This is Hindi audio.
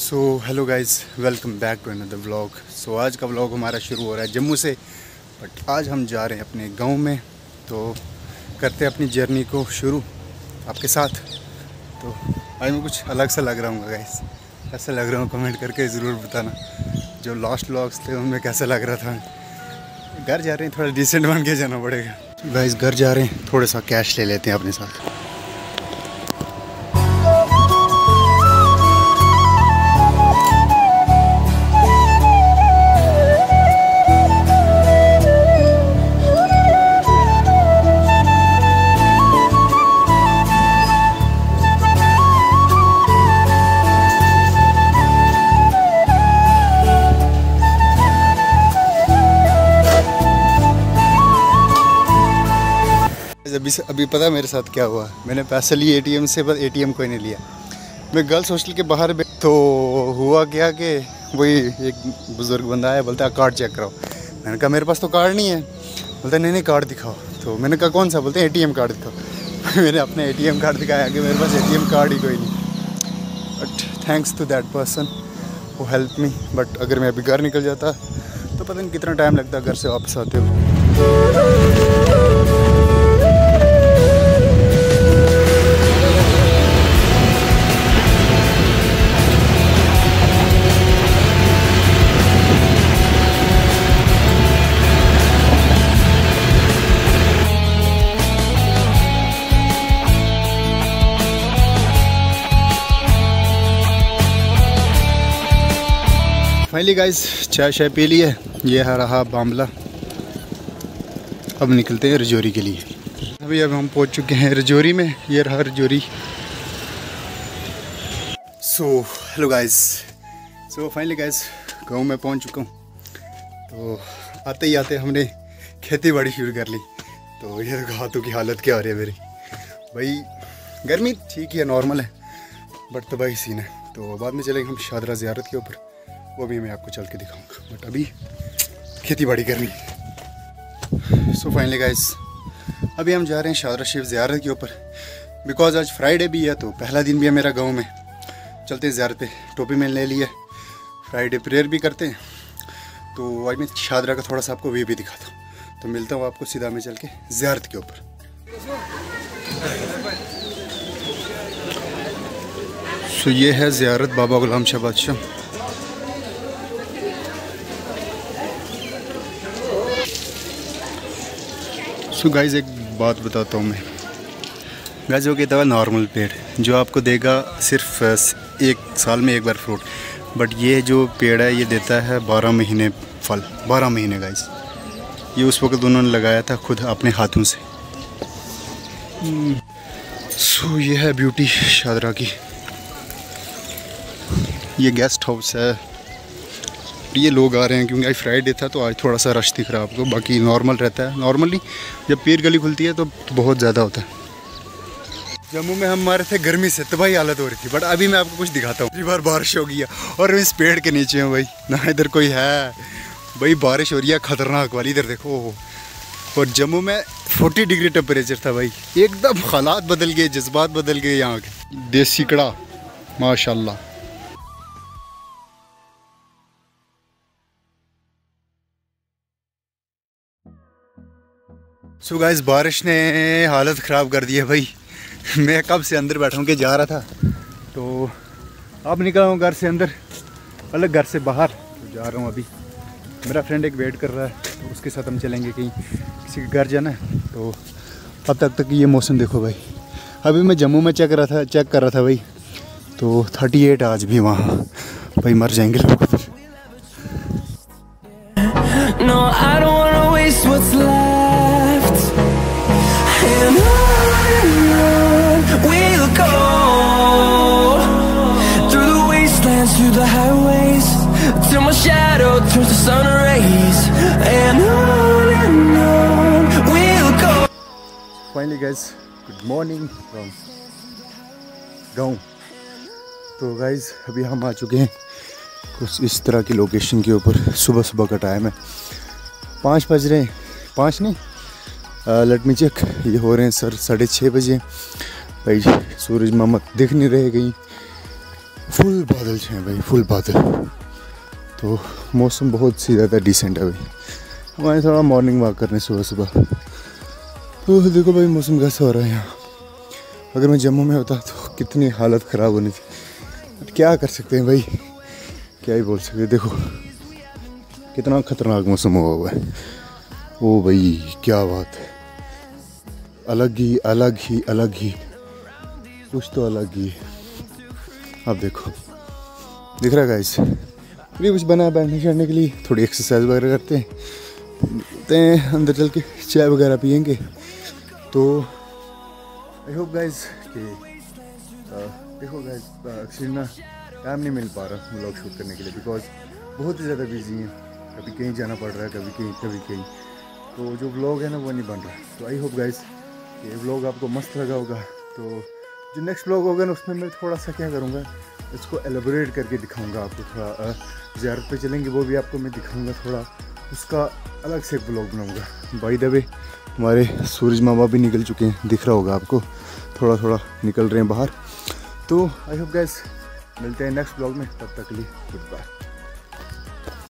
So hello guys, welcome back to another vlog. So आज का व्लॉग हमारा शुरू हो रहा है जम्मू से, बट आज हम जा रहे हैं अपने गांव में। तो करते हैं अपनी जर्नी को शुरू आपके साथ। तो आज मैं कुछ अलग सा लग रहा हूँ गाइज़, कैसा लग रहा हूँ कमेंट करके ज़रूर बताना। जो लास्ट व्लॉग्स थे उनमें कैसा लग रहा था। घर जा रहे हैं, थोड़ा डिसेंट बन के जाना पड़ेगा गाइज़। घर जा रहे हैं, थोड़ा सा कैश ले लेते हैं अपने साथ। अभी पता है मेरे साथ क्या हुआ। मैंने पैसे लिए एटीएम से, बस एटीएम कोई नहीं लिया। मैं गर्ल्स हॉस्टल के बाहर तो हुआ क्या कि वही एक बुज़ुर्ग बंदा आया, बोलता है कार्ड चेक कराओ। मैंने कहा मेरे पास तो कार्ड नहीं है। बोलता नहीं कार्ड दिखाओ। तो मैंने कहा कौन सा? बोलते हैं एटीएम कार्ड दिखाओ। मैंने अपने एटीएम कार्ड दिखाया कि मेरे पास एटीएम कार्ड ही कोई नहीं। But thanks to that person who help me. But अगर मैं अभी घर निकल जाता तो पता नहीं कितना टाइम लगता घर से वापस आते हुए। फाइनली गाइस चाय शाय पी ली है, ये रहा बामला। अब निकलते हैं रजौरी के लिए। अभी हम पहुंच चुके हैं रजौरी में, ये रहा Rajouri. So hello guys, so finally guys गाँव में पहुंच चुका हूँ। तो आते ही आते हमने खेती बाड़ी शुरू कर ली। तो ये हाथों की हालत क्या हो रही है मेरी भाई। गर्मी ठीक है, नॉर्मल है, बट तबाही सीन है। तो बाद में चलेंगे हम शादरा ज़ियारत के ऊपर, वो भी मैं आपको चल के दिखाऊंगा। बट अभी खेती बाड़ी करनी। सो फाइनली गाइस अभी हम जा रहे हैं शादरा शरीफ ज़ियारत के ऊपर, बिकॉज आज फ्राइडे भी है। तो पहला दिन भी है मेरा गांव में। चलते हैं ज़ियारत पे। टोपी मैंने ले ली है, फ्राइडे प्रेयर भी करते हैं। तो आज मैं शादरा का थोड़ा सा आपको वे भी दिखाता हूँ। तो मिलता हूँ आपको सीधा में चल के ज़ियारत के ऊपर। सो ये है ज़ियारत बाबा गुलाम शाह बादशाह। सो गाइज़ एक बात बताता हूँ मैं। गाइज़ वो कहता है नॉर्मल पेड़ जो आपको देगा सिर्फ एक साल में एक बार फ्रूट, बट ये जो पेड़ है ये देता है 12 महीने फल। 12 महीने गाइज़। ये उस वक्त उन्होंने लगाया था खुद अपने हाथों से। सो ये है ब्यूटी शादरा की। ये गेस्ट हाउस है। ये लोग आ रहे हैं क्योंकि आज फ्राइडे था, तो आज थोड़ा सा रश दिख रहा है आपको। बाकी नॉर्मल रहता है। नॉर्मली जब पीर गली खुलती है तो बहुत ज़्यादा होता है। जम्मू में हम मारे थे गर्मी से, तबाही हालत हो रही थी। बट अभी मैं आपको कुछ दिखाता हूँ। बार बारिश हो गई है और इस पेड़ के नीचे हूँ भाई, ना इधर कोई है भाई। बारिश हो रही है खतरनाक वाली, इधर देखो। और जम्मू में 40 डिग्री टेम्परेचर था भाई। एकदम हालात बदल गए, जज्बात बदल गए यहाँ के। देसी कड़ा माशाल्लाह। सो गाइस बारिश ने हालत ख़राब कर दी है भाई। मैं कब से अंदर बैठा हूँ कि जा रहा था, तो अब निकला हूँ घर से अंदर, मतलब घर से बाहर। तो जा रहा हूँ अभी। मेरा फ्रेंड एक वेट कर रहा है, तो उसके साथ हम चलेंगे कहीं, किसी के घर जाना है। तो अब तक ये मौसम देखो भाई। अभी मैं जम्मू में चेक कर रहा था भाई, तो 38 आज भी वहाँ भाई। मर जाएंगे लोग। No, I don't wanna waste what's left. And on we'll go, through the wastelands, through the highways, till my shadow turns to sun rays. And on we'll go. Finally guys, good morning from गाँव। तो गाइज अभी हम आ चुके हैं कुछ इस तरह की लोकेशन के ऊपर। सुबह सुबह का टाइम है, 5 बज रहे हैं। 5 नहीं, लेट मी चेक, ये हो रहे हैं सर 6:30 बजे भाई। सूरज मामा दिख नहीं रहे कहीं। फुल बादल हैं भाई, फुल बादल। तो मौसम बहुत सी ज़्यादा डिसेंट है भाई। हमारे थोड़ा मॉर्निंग वॉक करने सुबह सुबह। तो देखो भाई मौसम कैसा हो रहा है यहाँ। अगर मैं जम्मू में होता तो कितनी हालत ख़राब होनी थी, बट क्या कर सकते हैं भाई, क्या ही बोल सकते। देखो कितना ख़तरनाक मौसम हुआ है। ओ भाई क्या बात है, अलग ही अलग ही अलग ही, कुछ तो अलग ही। अब देखो दिख रहा है गाइस, फिर कुछ बना बैठने चढ़ने के लिए, थोड़ी एक्सरसाइज वगैरह करते हैं, अंदर चल के चाय वगैरह पियेंगे। तो आई होप गाइस कि देखो गाइस एक्चुअली ना टाइम नहीं मिल पा रहा व्लॉग शूट करने के लिए, बिकॉज बहुत ही ज़्यादा बिजी हैं। कभी कहीं जाना पड़ रहा है, कभी कहीं, तो जो व्लॉग है ना वो नहीं बन रहा। तो आई होप गाइस ये व्लॉग आपको मस्त लगा होगा। तो जो नेक्स्ट व्लॉग होगा ना उसमें मैं थोड़ा सा क्या करूँगा, इसको एलेबोरेट करके दिखाऊंगा आपको। थोड़ा ज़ियारत पे चलेंगे वो भी आपको मैं दिखाऊंगा, थोड़ा उसका अलग से ब्लॉग बनाऊंगा। बाय द वे हमारे सूरज मामा भी निकल चुके हैं, दिख रहा होगा आपको, थोड़ा थोड़ा निकल रहे हैं बाहर। तो आई होप गाइस मिलते हैं नेक्स्ट ब्लॉग में, तब तक के लिए गुड बाय।